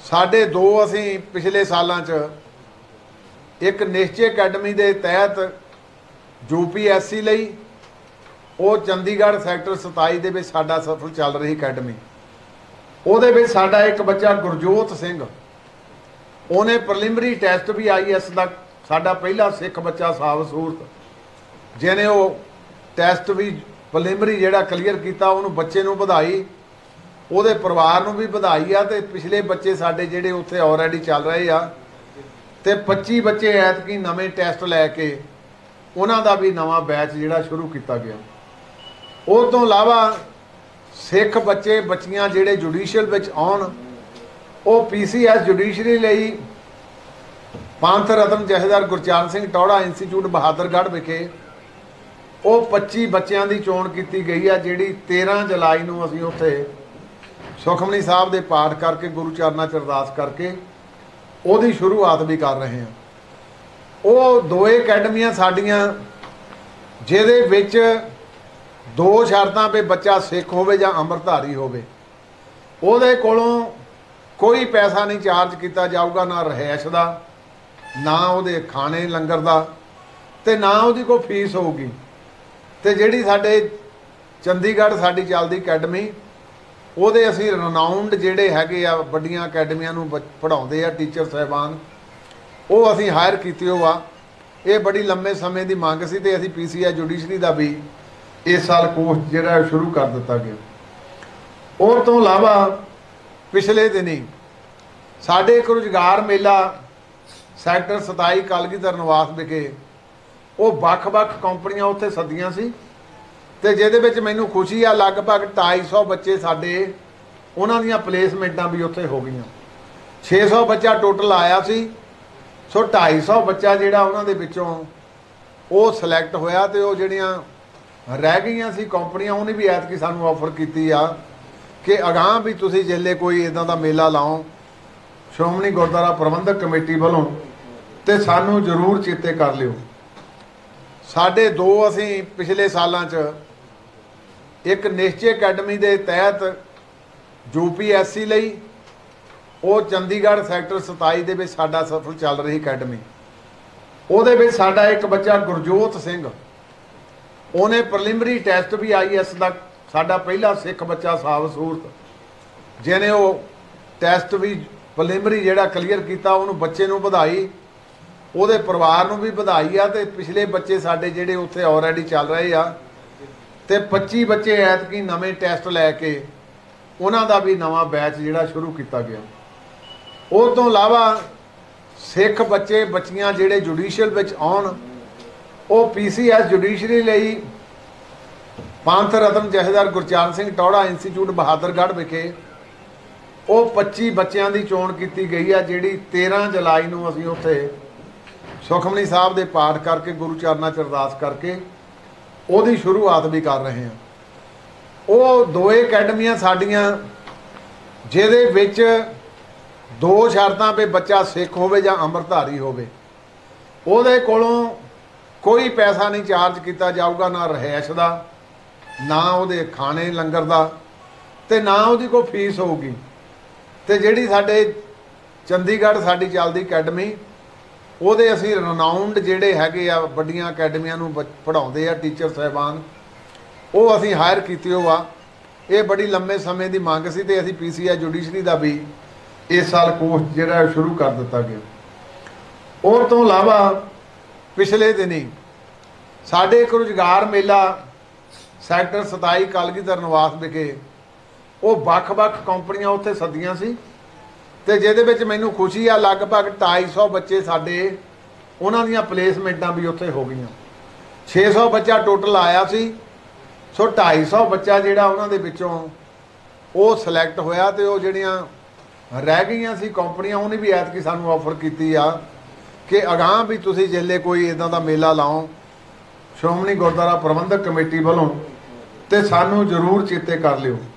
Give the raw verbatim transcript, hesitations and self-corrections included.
साढ़े दो असी पिछले सालों च एक निश्चय अकैडमी के तहत यू पी एस सी लई वो चंडीगढ़ सैक्टर सताई दे विच साडा सफल चल रही अकैडमी ਉਹਦੇ ਵਿੱਚ ਸਾਡਾ एक बच्चा गुरजोत सिंह ਉਹਨੇ प्रिलिमरी टैसट भी आई एस का साडा पहला सिख बच्चा साब सूरत जिन्हें वो टैसट भी प्रिलिमरी जिहड़ा क्लीयर किया उन्होंने बच्चे नूं बधाई ਉਹਦੇ परिवार नूं भी बधाई आ ते पिछले बच्चे साडे जिहड़े उत्थे ऑलरेडी चल रहे आ ते पच्ची बच्चे ऐतकी नवें टैसट लैके उन्हां दा भी नवां बैच जिहड़ा शुरू किया गया। उस तो इलावा सिख बच्चे बच्चियां जिहड़े जुडिशियल विच आउण वो पी सी एस जुडिशरी लई पंथ रत्न जथेदार गुरचान सिंह टौड़ा इंस्टीट्यूट बहादरगढ़ विखे वो पच्ची बच्चों की चोण की गई है जिहड़ी तेरह जुलाई नूं असीं उत्थे सुखमनी साहब दे पाठ करके गुरु चरनां च अरदास करके ਉਹਦੀ शुरुआत भी कर रहे हैं। वो दोए अकैडमियां साडियां जिहदे विच दो शर्तां पे बच्चा सिख होवे जां अमरधारी होवे ਉਹਦੇ कोलों कोई पैसा नहीं चार्ज किया जाऊगा ना रहायश का ना ਉਹਦੇ खाने लंगर का ते ना ਉਹਦੀ कोई फीस होगी। तो जिहड़ी साडे चंडीगढ़ साडी चलदी अकैडमी ਉਹਦੇ ਅਸੀਂ ਰਨਾਊਂਡ ਜਿਹੜੇ ਹੈਗੇ ਆ ਵੱਡੀਆਂ ਅਕੈਡਮੀਆਂ ਨੂੰ ਪੜ੍ਹਾਉਂਦੇ ਆ ਟੀਚਰ ਸਾਹਿਬਾਨ ਉਹ ਅਸੀਂ ਹਾਇਰ ਕੀਤੇ ਹੋ ਆ। ਇਹ ਬੜੀ ਲੰਮੇ ਸਮੇਂ ਦੀ ਮੰਗ ਸੀ ਤੇ ਅਸੀਂ ਪੀ ਸੀ ਐਸ ਜੁਡੀਸ਼ਰੀ ਦਾ ਵੀ ਇਸ ਸਾਲ ਕੋਰਸ ਜਿਹੜਾ ਸ਼ੁਰੂ ਕਰ ਦਿੱਤਾ ਗਿਆ। और तो इलावा पिछले दिनी साढ़े एक रोजगार मेला सैक्टर सताई कलगीधर निवास विखे वो ਵੱਖ-ਵੱਖ कंपनियां उत्थे सदियां सी ते जिहदे विच मैनूं खुशी आ लगभग ढाई सौ बच्चे साडे उन्हां दीयां प्लेसमेंटां भी उत्थे हो गईयां। छे सौ बच्चा टोटल आया सी सो ढाई सौ बच्चा जिहड़ा उन्हां दे विचों वो सिलैक्ट होया ते वो जिहड़ियां रह गईयां सी कंपनियां उन्हें भी ऐतकी सानूं ऑफर कीती आ कि अगां भी तुसीं जिल्ले कोई इदां दा मेला लाओ श्रोमणी गुरुद्वारा प्रबंधक कमेटी वालों ते सानूं जरूर चेते कर लिओ। साढ़े दो असीं पिछले सालां च एक निश्चय अकैडमी के तहत यू पी एस सी लई वो चंडीगढ़ सैक्टर सताई दे विच साडा सफल चल रही अकैडमी ਉਹਦੇ ਵਿੱਚ साडा एक बच्चा गुरजोत सिंह ਉਹਨੇ प्रिलिमरी टैसट भी आई एस का साडा पहला सिख बच्चा साब सूरत जिन्हें वो टैसट भी प्रिलिमरी जिहड़ा क्लीयर किया उन्होंने बच्चे नूं बधाई ਉਹਦੇ परिवार नूं भी बधाई आ ते पिछले बच्चे साडे जिहड़े उत्थे ऑलरेडी चल रहे आ ते पच्ची बच्चे ऐतकी नवें टैसट लैके उन्हां दा भी नवां बैच जिहड़ा शुरू किया गया। उस तो इलावा सिख बच्चे बच्चियां जिहड़े जुडिशियल विच आउण वो पी सी एस जुडिशरी लई पंथ रत्न जथेदार गुरचान सिंह टौड़ा इंस्टीट्यूट बहादरगढ़ विखे वो पच्ची बच्चों की चोण की गई है जिहड़ी तेरह जुलाई नूं असीं उत्थे सुखमनी साहब दे पाठ करके गुरु चरनां च अरदास करके ਉਹਦੀ शुरुआत भी कर रहे हैं। वो दोए अकैडमियां साडियां जिहदे विच दो शर्तां पे बच्चा सिख होवे जां अमरधारी होवे ਉਹਦੇ कोलों कोई पैसा नहीं चार्ज किया जाऊगा ना रहायश का ना ਉਹਦੇ खाने लंगर का ते ना ਉਹਦੀ कोई फीस होगी। तो जिहड़ी साडे चंडीगढ़ साडी चलदी अकैडमी ਉਹਦੇ ਅਸੀਂ ਰਨਾਊਂਡ ਜਿਹੜੇ ਹੈਗੇ ਆ ਵੱਡੀਆਂ ਅਕੈਡਮੀਆਂ ਨੂੰ ਪੜ੍ਹਾਉਂਦੇ ਆ ਟੀਚਰ ਸਾਹਿਬਾਨ ਉਹ ਅਸੀਂ ਹਾਇਰ ਕੀਤੇ ਹੋ ਆ। ਇਹ ਬੜੀ ਲੰਮੇ ਸਮੇਂ ਦੀ ਮੰਗ ਸੀ ਤੇ ਅਸੀਂ ਪੀ ਸੀ ਐਸ ਜੁਡੀਸ਼ਰੀ ਦਾ ਵੀ ਇਸ ਸਾਲ ਕੋਰਸ ਜਿਹੜਾ ਸ਼ੁਰੂ ਕਰ ਦਿੱਤਾ ਗਿਆ। और तो इलावा पिछले दिनी साढ़े एक रोजगार मेला सैक्टर सताई कलगीधर निवास विखे वो ਵੱਖ-ਵੱਖ कंपनियां उत्थे सदियां सी ते जिहदे विच मैनूं खुशी आ लगभग ढाई सौ बच्चे साडे उन्हां दीयां प्लेसमेंटां भी उत्थे हो गईयां। छे सौ बच्चा टोटल आया सी सो ढाई सौ बच्चा जिहड़ा उन्हां दे विचों वो सिलैक्ट होया ते वो जिहड़ियां रह गईयां सी कंपनियां उन्हें भी ऐतकी सानूं ऑफर कीती आ कि अगां भी तुसीं जिल्ले कोई इदां दा मेला लाओ श्रोमणी गुरुद्वारा प्रबंधक कमेटी वालों ते सानूं जरूर चेते कर लिओ।